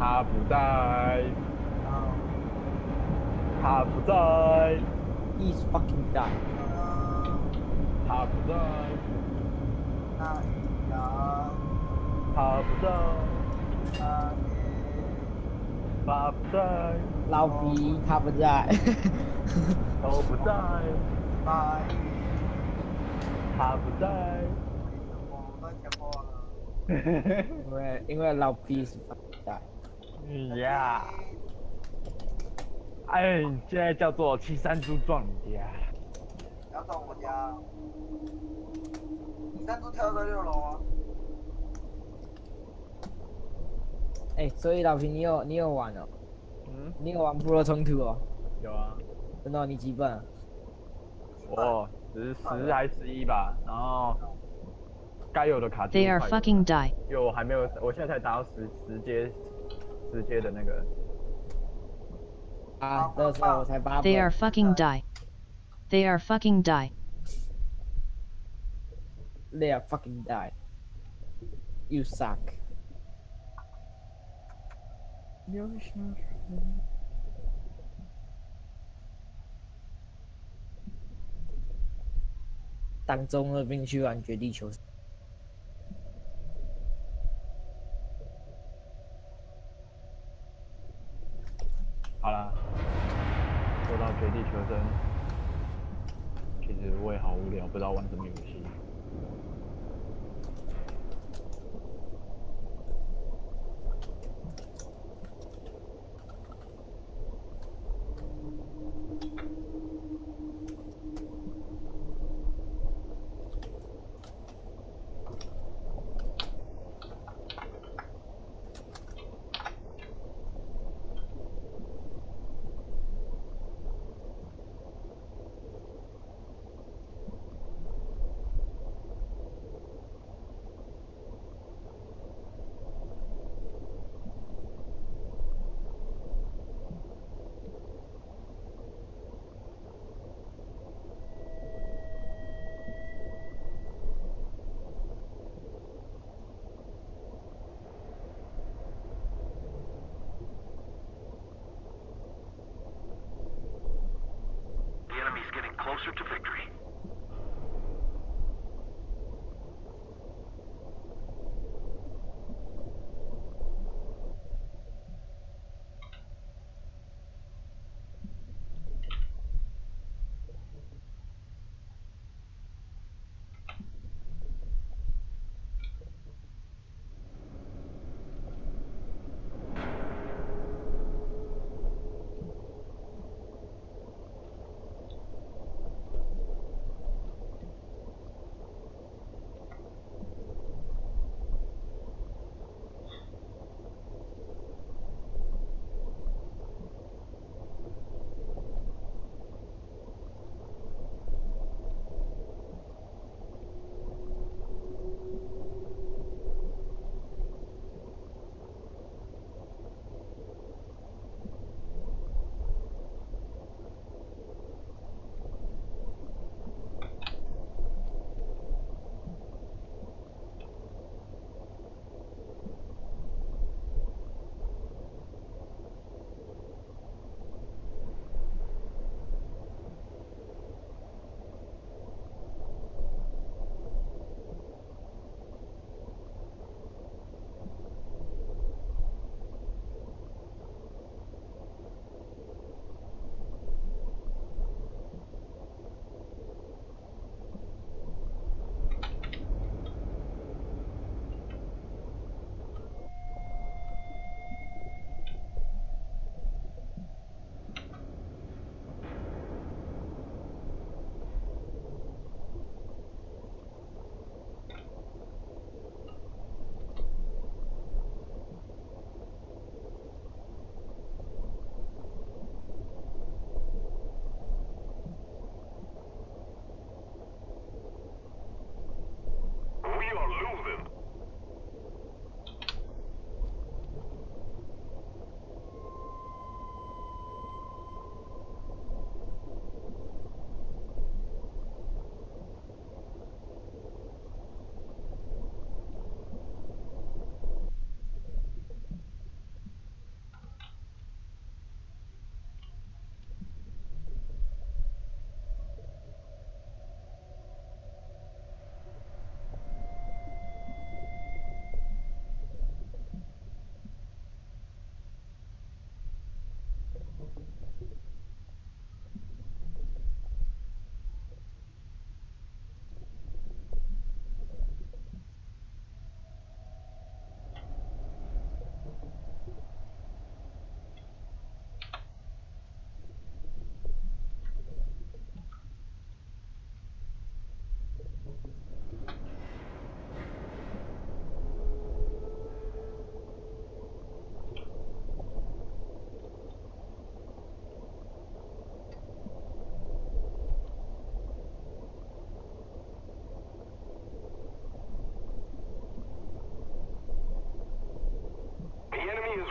他不在， 啊他不在， He's fucking dead。 他不在， 那一样， 他不在， 那他不在， 老皮他不在。 都不在， 白他不在。 为什么乱讲话了？ 因为老皮是 fucking dead。 呀，哎，你现在叫做七山猪撞你家。 不要撞我家！你山猪跳到6楼啊？ 哎，所以老皮你有玩哦？ 嗯， 你有玩部落冲突哦？ 有啊， 真的哦、你几分啊？ 我10还11吧，然后该有的卡几 They 乎 are 快有了 fucking die. 因为我还没有，我现在才达到十阶的那个。 啊，那时候我才8 They are 分。 fucking die. They are fucking die. They are fucking dead. You suck. 当中二兵去玩绝地求生。 好啦，说到绝地求生，其实我也好无聊，不知道玩什么游戏。 The enemy's getting closer to victory.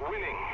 winning.